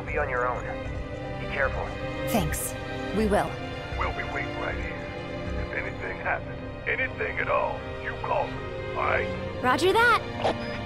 be on your own. Be careful. Thanks. We will. We'll be waiting right here. If anything happens, anything at all, you call us, alright? Roger that.